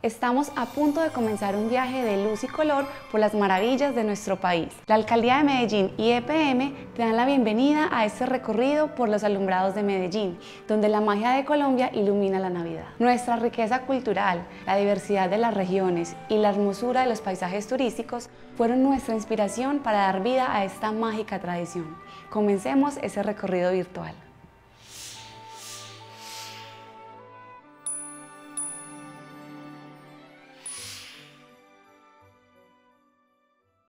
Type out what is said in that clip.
Estamos a punto de comenzar un viaje de luz y color por las maravillas de nuestro país. La Alcaldía de Medellín y EPM te dan la bienvenida a este recorrido por los alumbrados de Medellín, donde la magia de Colombia ilumina la Navidad. Nuestra riqueza cultural, la diversidad de las regiones y la hermosura de los paisajes turísticos fueron nuestra inspiración para dar vida a esta mágica tradición. Comencemos ese recorrido virtual.